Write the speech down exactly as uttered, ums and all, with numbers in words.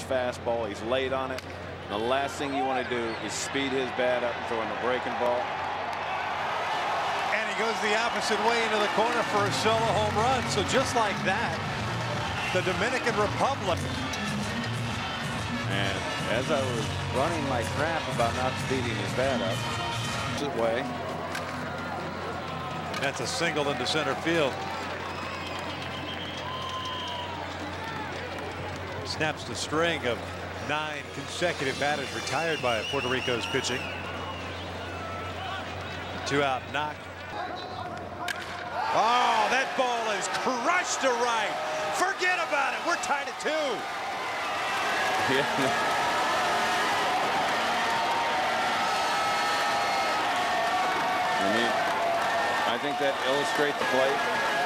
fastball. He's late on it. The last thing you want to do is speed his bat up and throw him a breaking ball. And he goes the opposite way into the corner for a solo home run. So just like that, the Dominican Republic. And as I was running my crap about not speeding his bat up, this way. That's a single into center field. Snaps the string of nine consecutive batters retired by Puerto Rico's pitching. Two out knock. Oh, that ball is crushed to right. Forget about it. We're tied at two. Yeah. I mean, I think that illustrates the play.